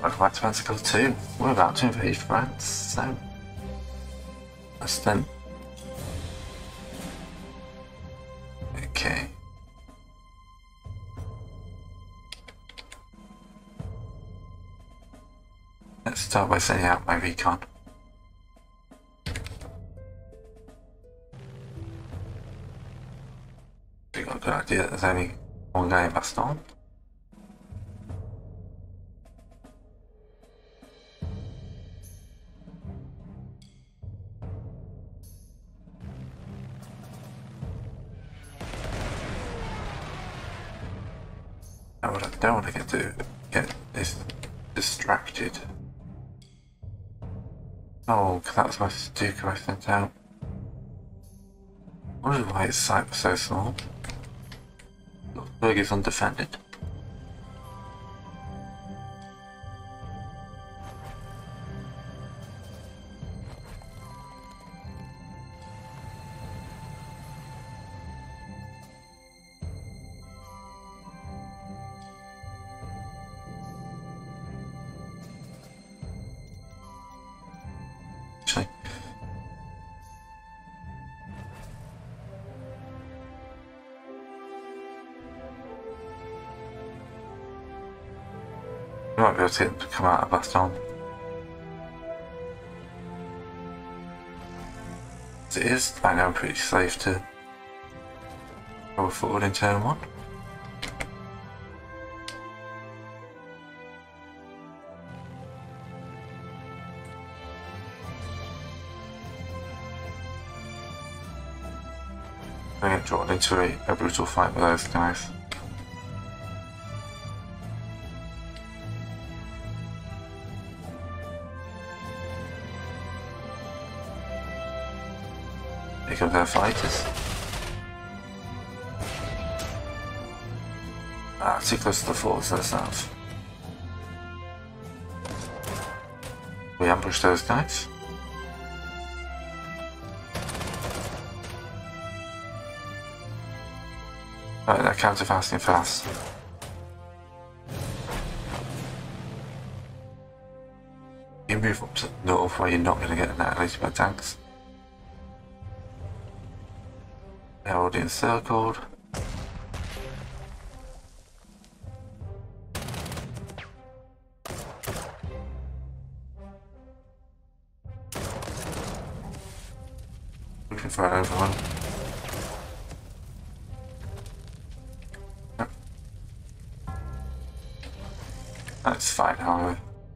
Welcome back to Panzer 2. We're about to invade France, so that's then. Okay. Let's start by sending out my recon. We got a good idea that there's only one guy in Baston. Now what I don't want to get is distracted. Oh, that was my Stuka I sent out. I wonder why its site was so small. Luxembourg is undefended. You might be able to get them to come out of Baston. As it is, I know I'm pretty safe to go forward in turn 1. I get drawn into a brutal fight with those guys. Here come their fighters. Too close to the forts themselves. We ambush those guys. Right, they're counter-fasting fast. You move up to the north where you're not going to get annihilated by tanks. They're already encircled. Looking for an overrun. That's fine, however.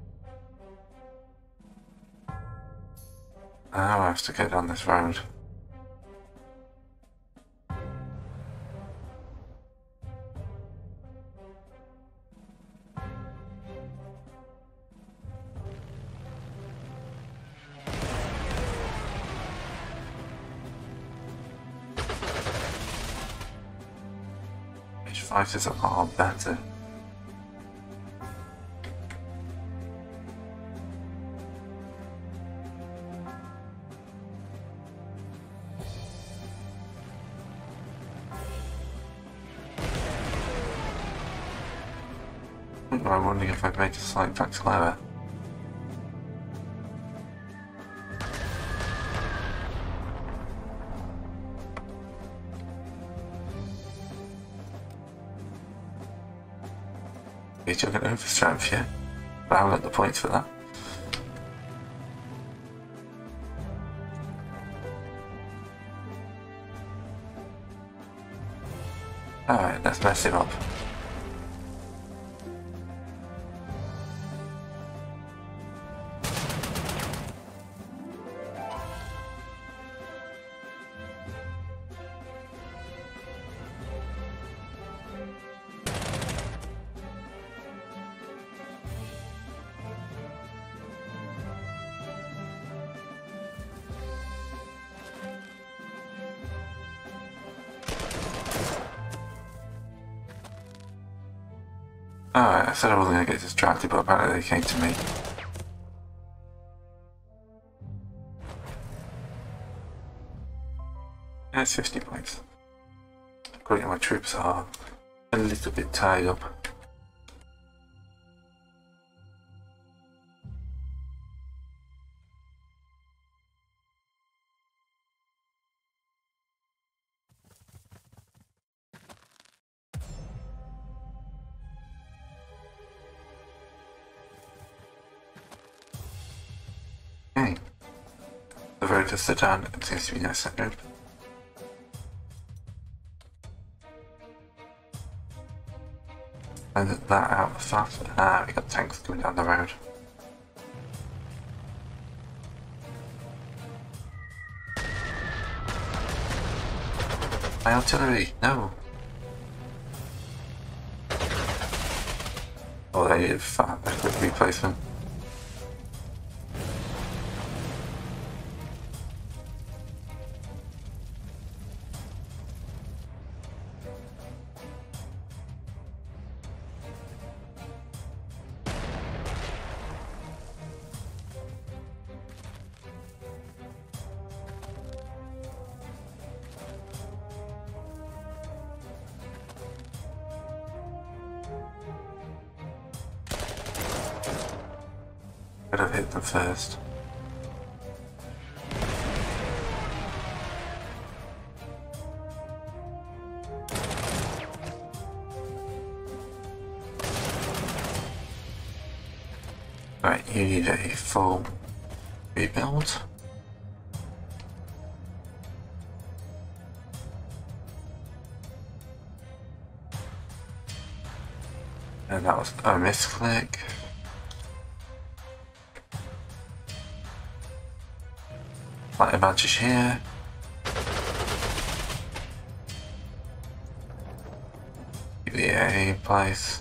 Now I have to get on this road. Fighters are better. I'm wondering if I've made a slight tactical error. You took an overstrength, yeah? But I haven't got the points for that. Alright, let's mess him up. Alright, I said I wasn't going to get distracted, but apparently they came to me. Yeah, it's 50 points. According to my troops are a little bit tied up. Okay. The road is done. It seems to be nice and open. And that out fast. We got tanks coming down the road. My artillery, no! Oh, they need a quick replacement. Could have hit them first. Right, you need a full rebuild. And that was a misclick. Light advantage here. Keep the A in place.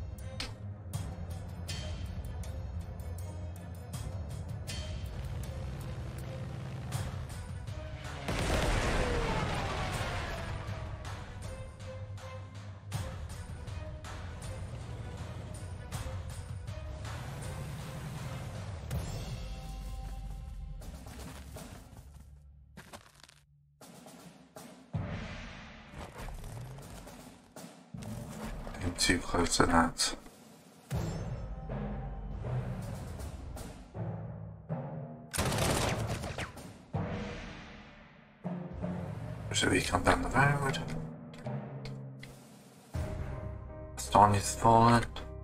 Too close to that. Should we come down the road? Storm is fallen.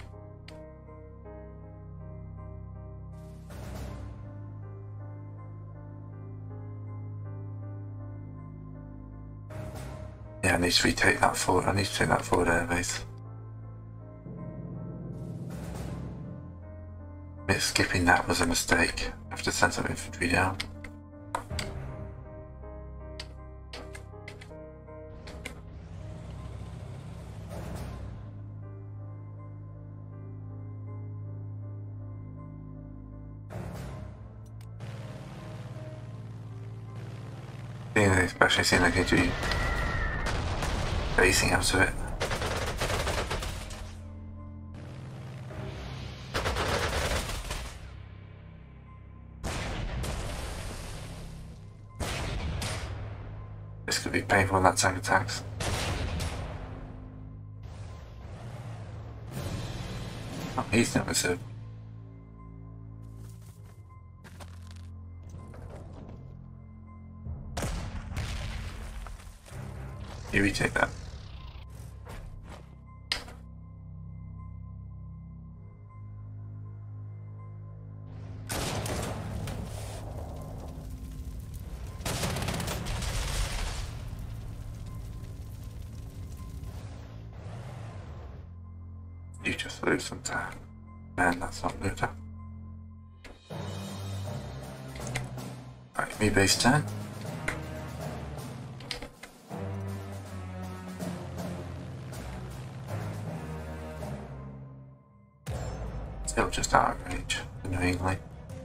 Yeah, I need to retake that forward. I need to take that forward airbase. Skipping that was a mistake. I have to send some infantry down. Especially seeing like I do basing out of it. This could be painful when that tank attacks. Oh, he's never served. You retake that. You just lose some time. Man, that's not good. Right, me base 10. Still just out of range, annoyingly.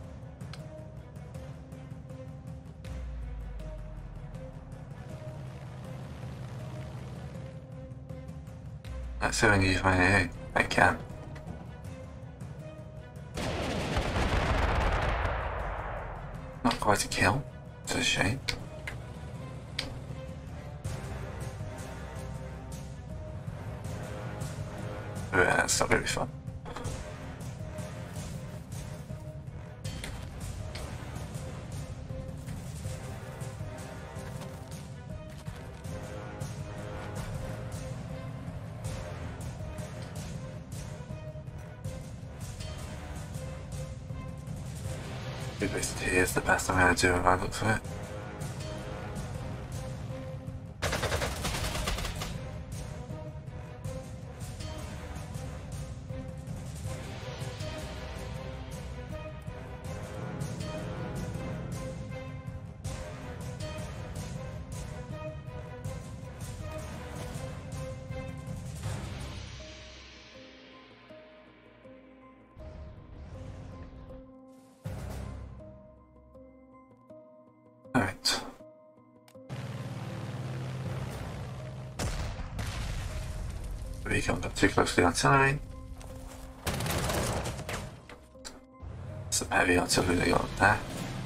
Let's see if I can use my AA. I can. Not quite a kill. It's a shame. That's not going to be fun. Rebased here is the best I'm going to do if I look for it. Alright. We can't get too close to the artillery. Some heavy artillery they got there.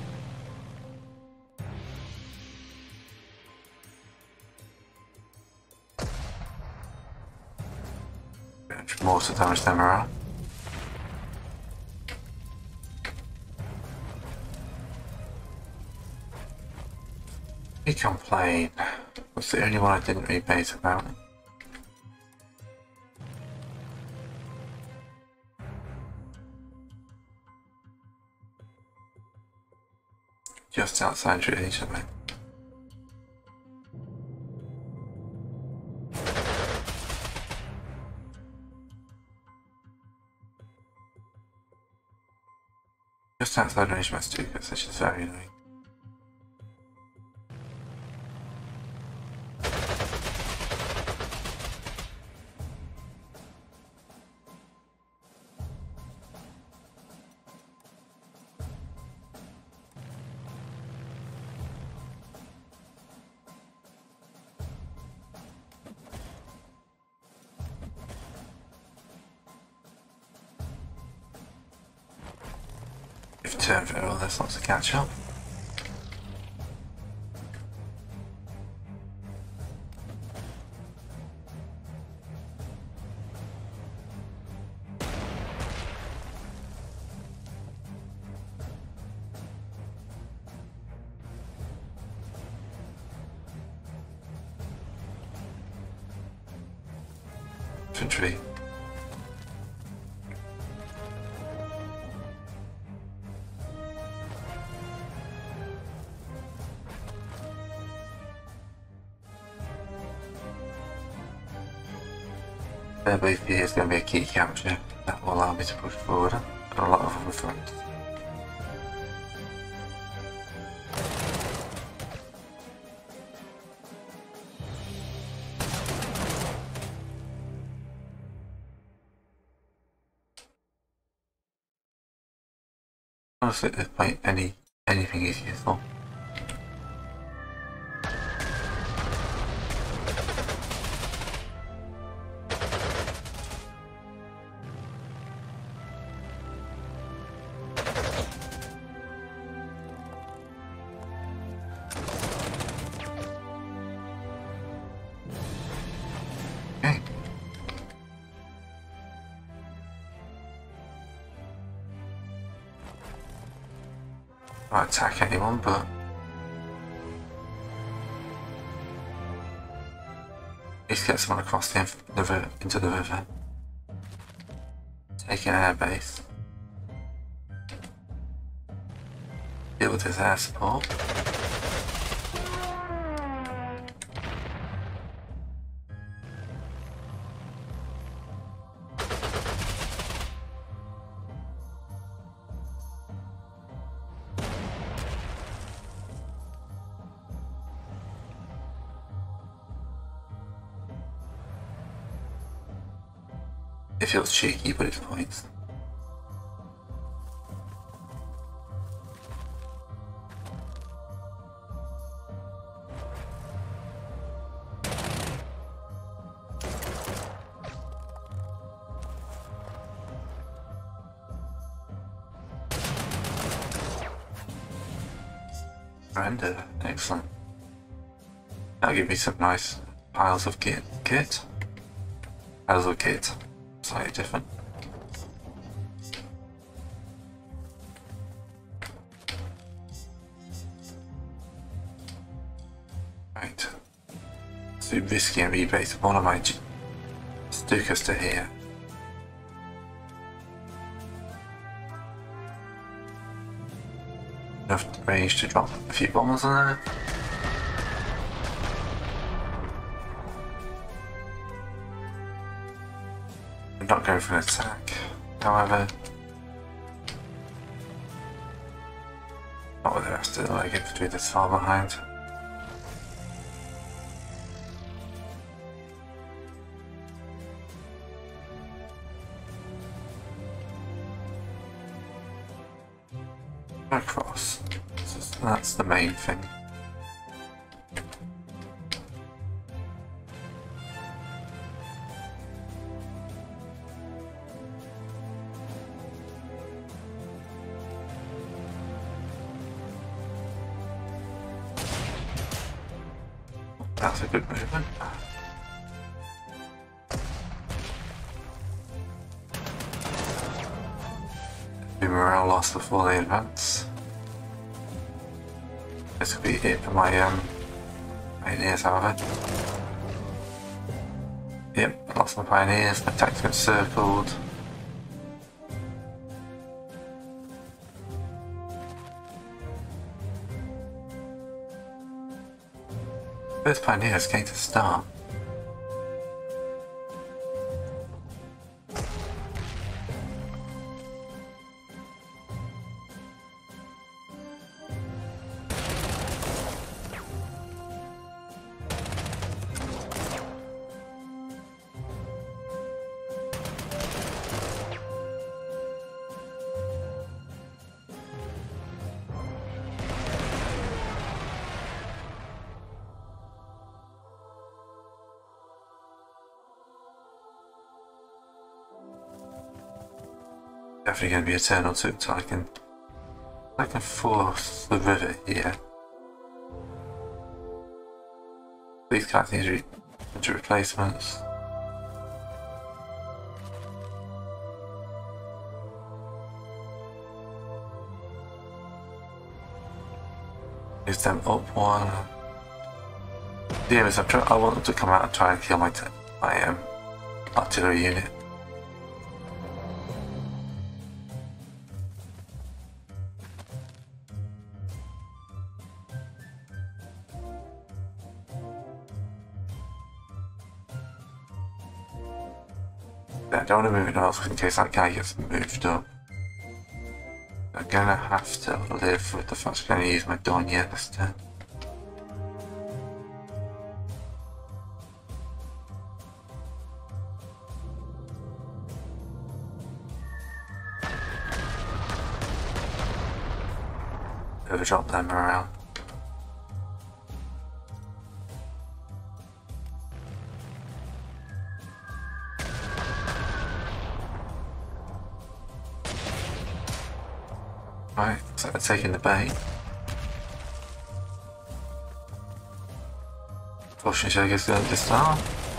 More to damage their morale. We complain. That's the only one I didn't rebate about. Just outside Asia, mate. Just outside range Mastukas, which is very annoying. Turn for all this lots to catch up. Infantry. Both here is going to be a key capture that will allow me to push forward and a lot of other fronts. Honestly, at this point, anything is useful. Not attack anyone, but at least get someone across into the river. Take an air base. Deal with his air support. It feels cheeky, but it's points. Render, excellent. That'll give me some nice piles of kit. Piles of kit. Slightly different. Right. So risky and rebase one of my Stukas to here. enough range to drop a few bombs on there. I'm not going for an attack, however. Not with the rest of the leg infantry that's far behind. Across. That's the main thing. That's a good movement. Be morale lost before they advance. This will be it for my pioneers, however. Yep, I lost my pioneers, my tanks got circled. First pioneer is going to start. Definitely going to be a turn or two until I can force the river here. These guys need replacements. Move them up one. The aim is I want them to come out and try and kill my artillery unit. I don't want to move it else in case that guy gets moved up. I'm gonna have to live with the fact I'm gonna use my Donya this turn. Overdrop them around. Right, so they're taking the bait. Fortunately, I guess going to start.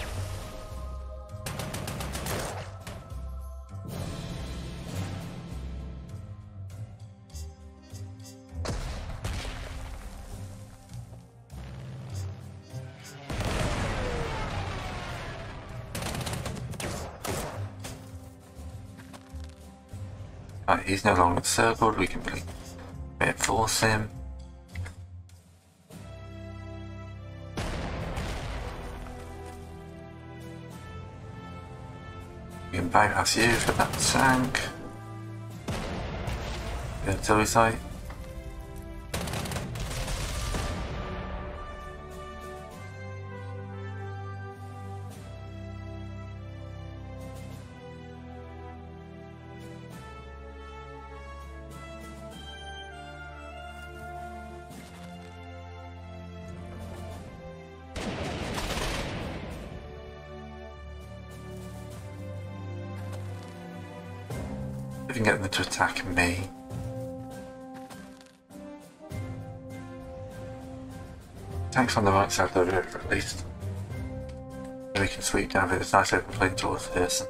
Right, he's no longer circled, we can reinforce him. We can bypass you for that tank. The artillery site. If you can get them to attack me. Tanks on the right side of the river at least. So we can sweep down with this nice open plain towards Herson.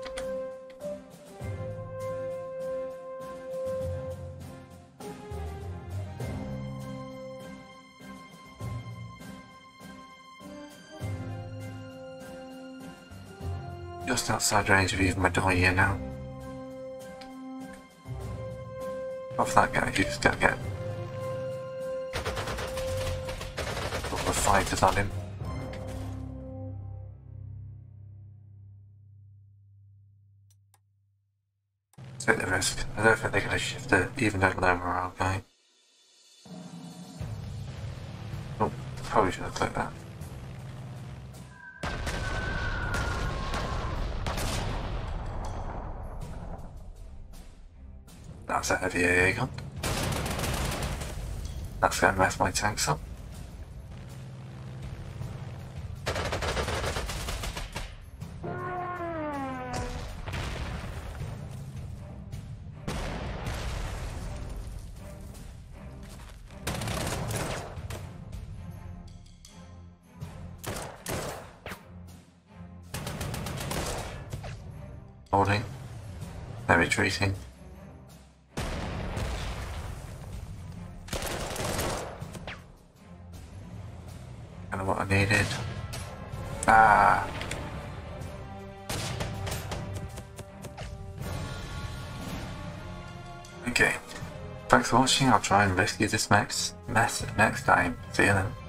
Just outside range of even my Donya now. Off that guy, you just gotta get fighters on him. Take the risk. I don't think they're going to shift it, even though low morale guy. Oh, probably should have clicked that. That's a heavy AA gun. That's going to mess my tanks up. Holding. They're retreating. Kind of what I needed. Ah. Okay. Thanks for watching. I'll try and rescue this mess next time. See you then.